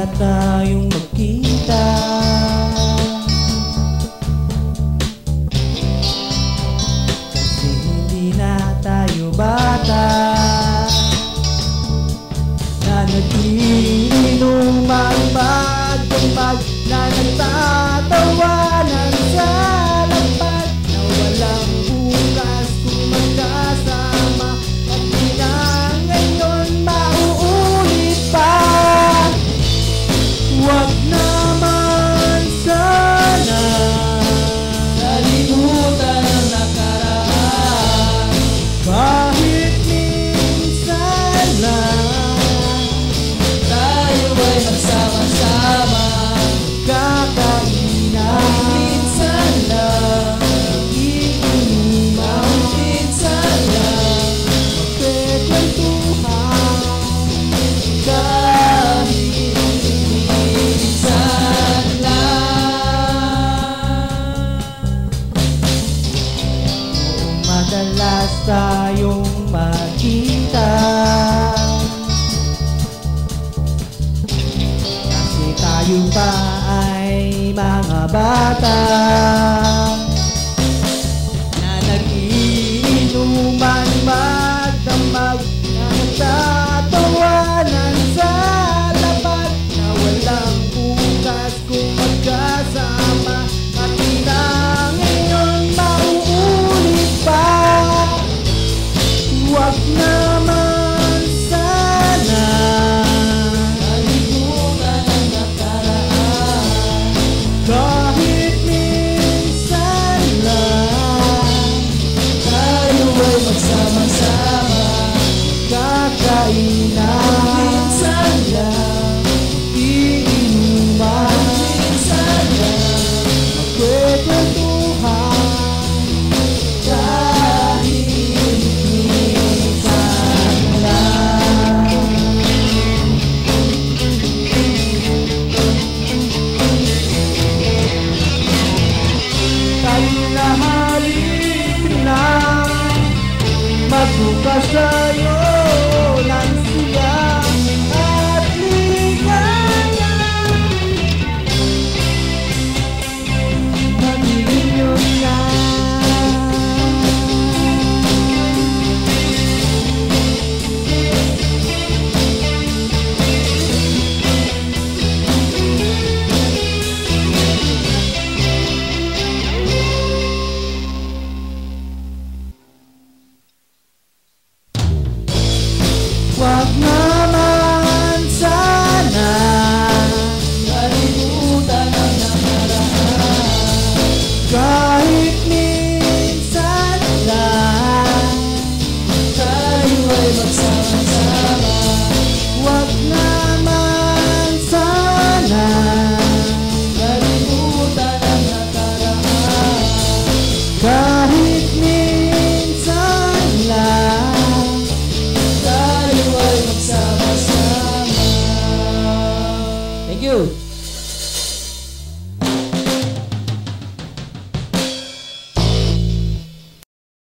tayong magkita. Kasi hindi na tayo bata na nag-iinuman magdamag, na nagtatawanan sa lampas, na walang bukas kung magkasama, at di na ngayon mauulit pa. Huwag naman sana kalimutan ang nakaraan, kahit minsan lang tayo ay magsama-sama. Kakainan minsan lang, iinuman minsan lang, magkikwentuhan kahit minsan lang. Madalas tayong magkita kasi tayo pa ay mga bata na nag-iinuman magdamag, na nagtatawanan sa lapat, na walang bukas kung magkasama, at di na ngayon mauulit pa. Huwag naman sana kalimutan ang nakaraan, kahit minsan lang tayo ay magsama-sama. Kakainan minsan lang, iinuman minsan lang, magkikwentuhan kahit minsan lang. Tayo na halip na magbukas sa'yo ng siya at ligaya. Magiging yun na. Huwag naman sana kalimutan ang nakaraan, kahit minsan lang tayo ay magsama-sama. Huwag naman sana kalimutan ang nakaraan, kahit minsan lang tayo ay magsama-sama. Thank you.